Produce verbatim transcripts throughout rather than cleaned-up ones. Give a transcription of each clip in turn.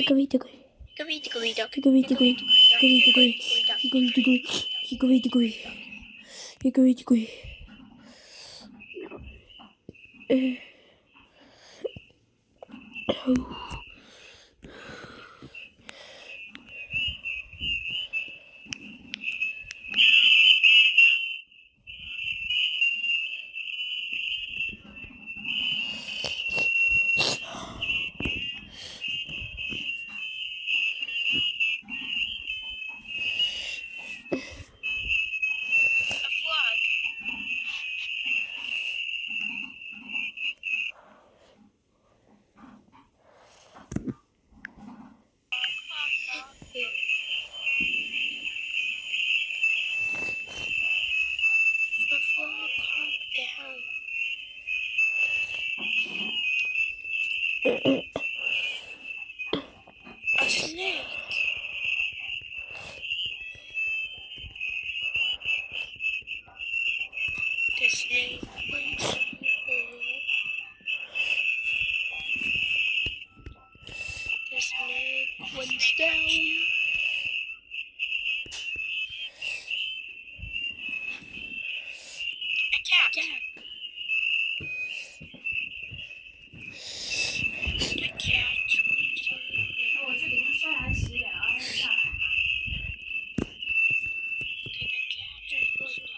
Hickory dickory. Hickory dickory dock. Hickory dickory. Hickory dickory. Hickory dickory. Hickory dickory. Hickory dickory. Uh. Oh. A snake. The snake went to the hole. The snake went down. A cat. cat. The cat went to the hole. 我这给他刷牙洗脸啊，让他下来。 The cat went to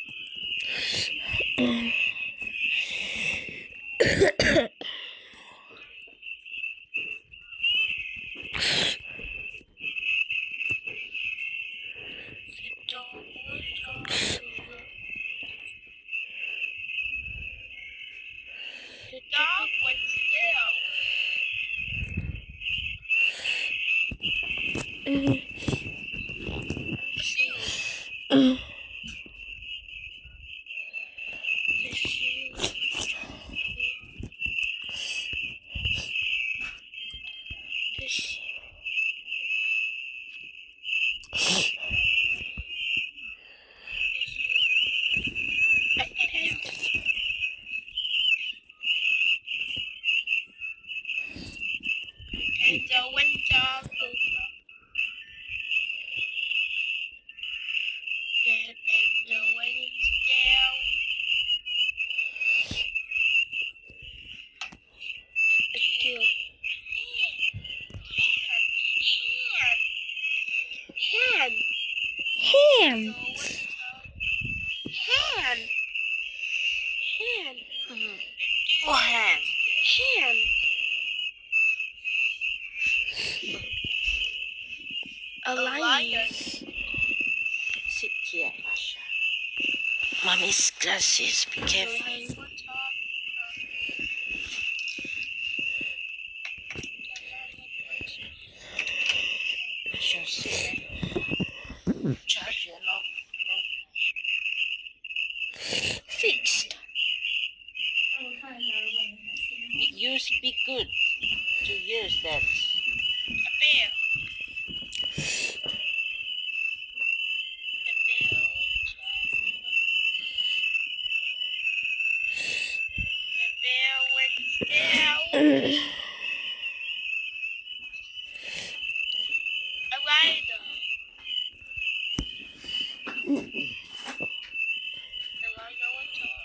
The dog went still. Uh. Uh. Uh. The shoe. The shoe. And the winter and the wings down. The deal. Hand. Ham. Hand. Hand. Oh, hand. Hand. A lion. Sit here, Masha. Mommy's glasses. Be careful. Masha, sit. Charge your lock. Fixed. It used to be good to use that. A bear. Uh. A rider. The rider went on.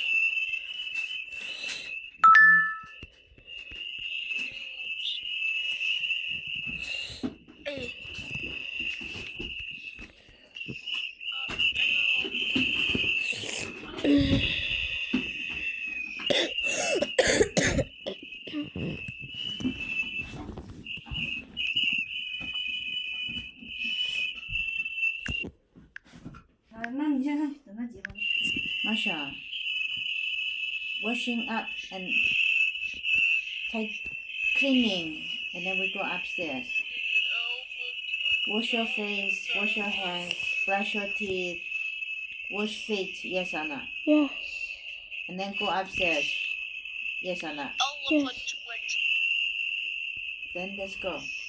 Masha, washing up and take cleaning, and then we go upstairs. Wash your face, wash your hands, brush your teeth, wash feet, yes or no? Yes. And then go upstairs, yes or no? Oh, Yes. Then let's go.